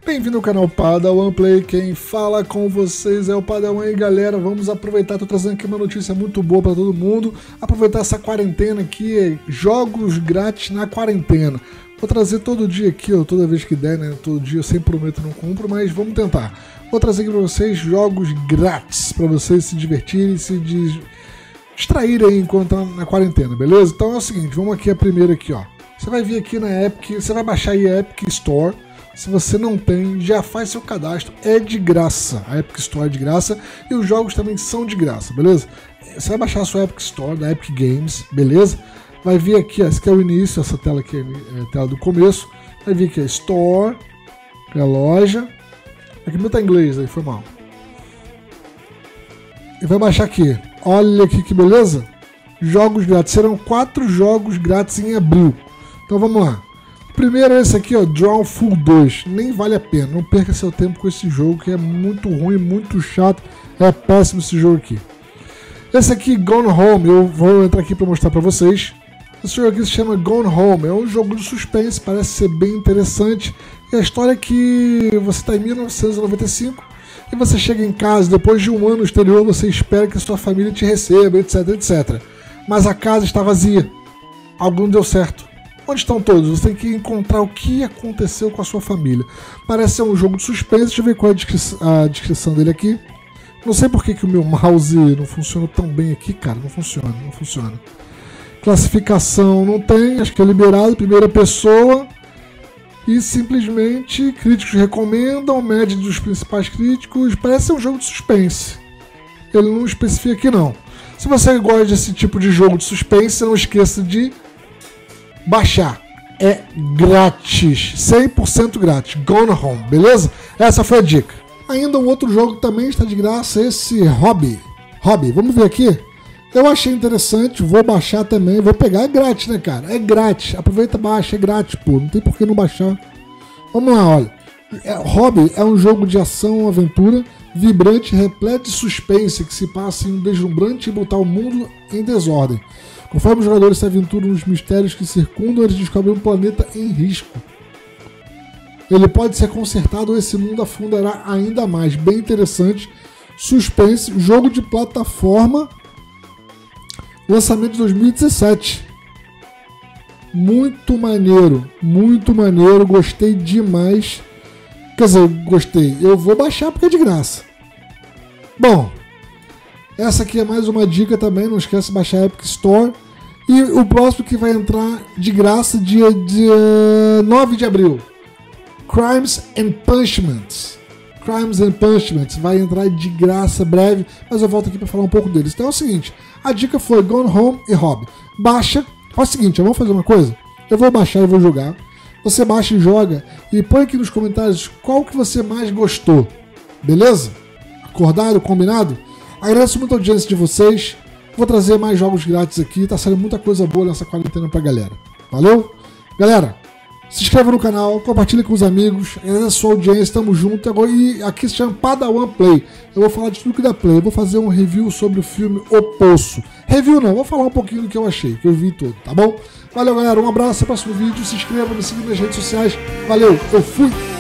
Bem-vindo ao canal Padawan Play, quem fala com vocês é o Padawan. E galera, vamos aproveitar, tô trazendo aqui uma notícia muito boa para todo mundo, aproveitar essa quarentena aqui, jogos grátis na quarentena. Vou trazer todo dia aqui, ó, toda vez que der, né, todo dia, eu sempre prometo não compro, mas vamos tentar. Vou trazer aqui para vocês jogos grátis, para vocês se divertirem, se distraírem enquanto na quarentena, beleza? Então é o seguinte, vamos aqui a primeira aqui, ó. Você vai vir aqui na Epic, você vai baixar aí a Epic Store. Se você não tem, já faz seu cadastro, é de graça. A Epic Store é de graça e os jogos também são de graça, beleza? Você vai baixar a sua Epic Store da Epic Games, beleza? Vai vir aqui, esse aqui é o início, essa tela aqui é a tela do começo. Vai vir aqui a Store, é a loja. Aqui não tá em inglês, aí foi mal. E vai baixar aqui, olha aqui que beleza? Jogos grátis, serão 4 jogos grátis em abril. Então vamos lá. Primeiro esse aqui, ó, Drawful 2, nem vale a pena, não perca seu tempo com esse jogo que é muito ruim, muito chato, é péssimo esse jogo aqui. Esse aqui, Gone Home, eu vou entrar aqui para mostrar para vocês. Esse jogo aqui se chama Gone Home, é um jogo de suspense, parece ser bem interessante. E a história é que você está em 1995 e você chega em casa, depois de um ano no exterior, você espera que a sua família te receba, etc, etc. Mas a casa está vazia, algo não deu certo. Onde estão todos? Você tem que encontrar o que aconteceu com a sua família. Parece ser um jogo de suspense. Deixa eu ver qual é a descrição dele aqui. Não sei por que o meu mouse não funciona tão bem aqui, cara. Não funciona. Classificação não tem, acho que é liberado, primeira pessoa. E simplesmente críticos recomendam, média dos principais críticos. Parece ser um jogo de suspense. Ele não especifica aqui não. Se você gosta desse tipo de jogo de suspense, não esqueça de baixar, é grátis, 100% grátis, Gone Home, beleza? Essa foi a dica. Ainda um outro jogo que também está de graça, esse Hobby, vamos ver aqui? Eu achei interessante, vou baixar também, vou pegar, é grátis, né, cara? É grátis, aproveita, baixa, é grátis, pô, não tem por que não baixar. Vamos lá, olha, Hobby é um jogo de ação, aventura, vibrante, repleto de suspense, que se passa em um deslumbrante e brutal mundo em desordem. Conforme os jogadores se aventuram nos mistérios que circundam, eles descobrem um planeta em risco. Ele pode ser consertado ou esse mundo afundará ainda mais. Bem interessante. Suspense, jogo de plataforma. Lançamento de 2017. Muito maneiro. Gostei demais. Quer dizer, gostei. Eu vou baixar porque é de graça. Bom. Essa aqui é mais uma dica também, não esquece de baixar a Epic Store. E o próximo que vai entrar de graça dia 9 de abril. Crimes and Punishments. Vai entrar de graça breve, mas eu volto aqui para falar um pouco deles. Então é o seguinte, a dica foi Gone Home e Hobby. Baixa, é o seguinte, vamos fazer uma coisa? Eu vou baixar e vou jogar. Você baixa e joga e põe aqui nos comentários qual que você mais gostou. Beleza? Acordado? Combinado? Agradeço muito a audiência de vocês. Vou trazer mais jogos grátis aqui. Tá saindo muita coisa boa nessa quarentena pra galera. Valeu? Galera, se inscreva no canal, compartilhe com os amigos. Agradeço a sua audiência, tamo junto. E aqui se chama Padawan Play. Eu vou falar de tudo que dá play. Eu vou fazer um review sobre o filme O Poço. Review não, vou falar um pouquinho do que eu achei, que eu vi todo, tá bom? Valeu, galera. Um abraço, até o próximo vídeo. Se inscreva, me siga nas redes sociais. Valeu, eu fui!